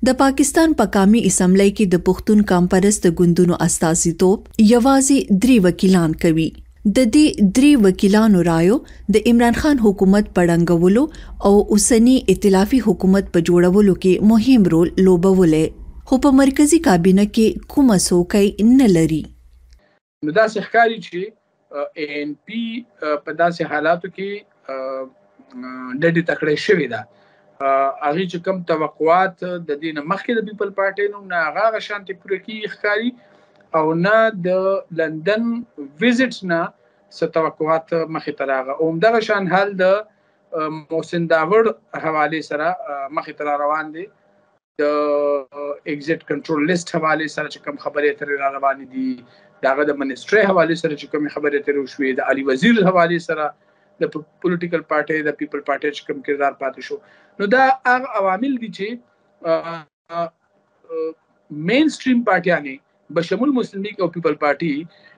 د پاکستان په قومي اسمبلی کې د پښتون کامپرست ګوندونو استازیتوب یوازې 3 وکیلان کوي. د دې 3 وکیلانو رایو د عمران خان حکومت پړنګولو او اوسنی ائتلافي حکومت په جوړولو کې مهم رول لوبولی، خو په مرکزی کابینه کې کومه څوکۍ نه لري. نو داسې ښکاري چې ANP په داسې حالاتو کې ډډې تکړه شوې ده. هغه چې کوم توقعات د دې نه مخکې د پیپل پارټي نوم نه هغه شانتي پوره کیږي ښکاري، او نه د لندن ویزټ نه څه توقعات مخې ته راغله. او همدغه شان حال د محسن داوړ حوالې سره مخې ته روان دی. د ایگزیټ کنټرول لیست حوالې سره چې کوم خبرې اترې را روانې دي، د هغه د منسټرۍ حوالې سره چې کوم خبرې اترې وشوې، د علي وزیر حوالې سره د پولیټیکل پارټي د پیپل پارټي چې کوم کردار پاتې شو. نو دا هغه عوامل دي چې مین سټریم پارټیانې بشمول مسلم لیگ او پیپل پارټي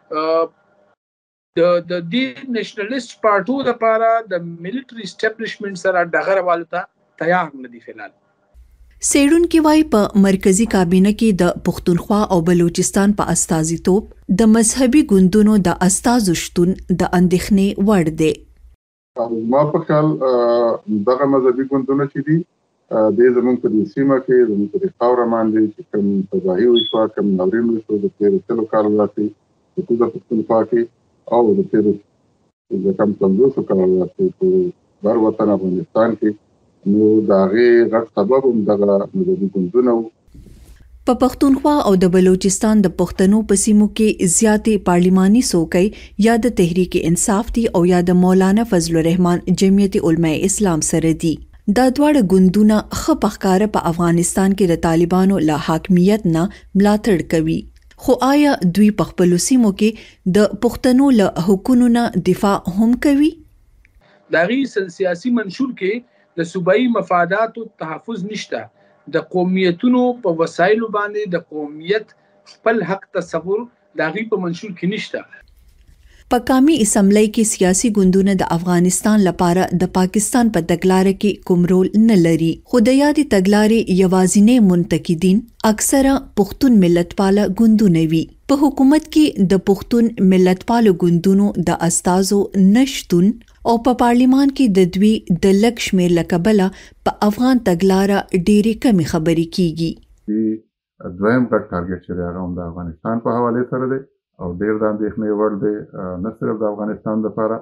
د دې نېشنلیست پارټو لپاره د ملټري اسټابلیشمنت سره ډغره والو ته تیار نه دي فلحال. څېړونکي وایي په مرکزی کابینه کې د پښتونخوا او بلوچستان په استازیتوب د مذهبي ګوندونو د استازو شتون د اندېښنې وړ دی. ما په خیال دغه مذهبي ګوندونه چې دي د زمونږ په دې سیمه کې زمونږ په دې خاوره باندې چې کوم تباهي وشوه، کوم ناورین وشو د تېرو 3 کالو راځي په کوزه پښتونخوا کې او د تېرو د کم 50 کالو راځي په بر وطن افغانستان کې، نو د هغې غټ سبب هم دغه مذهبي ګوندونه وو. په پښتونخوا او د بلوچستان د پښتنو په سیمو کې زیاتې پارلیماني څوکۍ یا د تحریک انصاف دي او یا د مولانا فضل الرحمن جمعیت علماء اسلام سره دي. دا دواړه ګوندونه ښه په ښکاره په افغانستان کې د طالبانو له حاکمیت نه ملاتړ کوي، خو آیا دوی په خپلو سیمو کې د پښتنو له حقونو نه دفاع هم کوي؟ د هغې سیاسي منشور کې د صوبایي مفاداتو تحفظ نشته. د قومیتونو په وسایلو باندې د قومیت خپل حق تصور د هغې په منشور کې نشته. په قومي اسمبلی کې سیاسي ګوندونه د افغانستان لپاره د پاکستان په تګلاره کې کوم رول نه لري، خو د یادې تګلارې یوازینی منتقدین اکثره پښتون ملتپاله ګوندونه وي. په حکومت کې د پښتون ملتپالو ګوندونو د استازو نشتون او په پارلیمان کې د دوی د لږ شمېر له کبله په افغان تګلاره ډېرې کمې خبرې کیږي. دویم ګډ ټارګټ چې دی هغه هم د افغانستان په حوالې سره دی او ډېر د اندېښنې وړ دی، نه صرف د افغانستان لپاره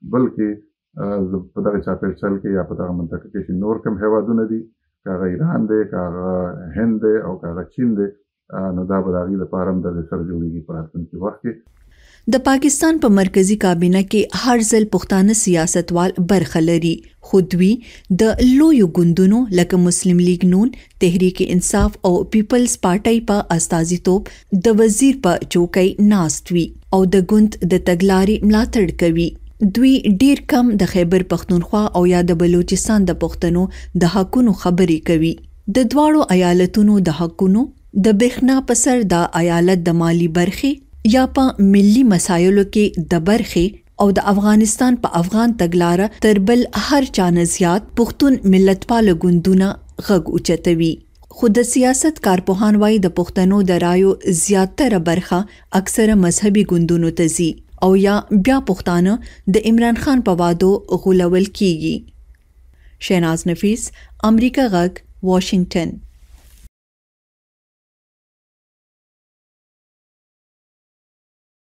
بلکې په دغه چاپېریال کې یا په دغه منطقه کې چې نور کوم هېوادونه دي، که هغه ایران دی، که هغه هند دی او که هغه چین دی، نو دا به د هغې لپاره هم د سره جوړېږي په راتلونکي وخت کې. د پاکستان په مرکزی کابینه کې هر ځل پښتانه سیاستوال برخه لري، خو دوی د لویو ګوندونو لکه مسلم لیگ نون، تحریک انصاف او پیپلز پارټي په استازیتوب د وزیر په چوکۍ ناست وي او د ګوند د تګلارې ملاتړ کوي. دوی ډیر کم د خیبر پښتونخوا او یا د بلوچستان د پښتنو د حقونو خبرې کوي. د دواړو ایالتونو د حقونو د بخنا په سر د ایالت د مالی برخې یا په ملي مسایلو کې د برخې او د افغانستان په افغان تګلاره تر بل هر چا نه زیات پښتون ملتپاله ګوندونه غږ اوچتوي. خو د سیاست کارپوهان وایي د پښتنو د رایو زیاتره برخه اکثره مذهبي ګوندونو ته ځي او یا بیا پښتانه د عمران خان په وعدو غولول کیږي. شیناز نفیس، امریکا غږ، واشنگټن.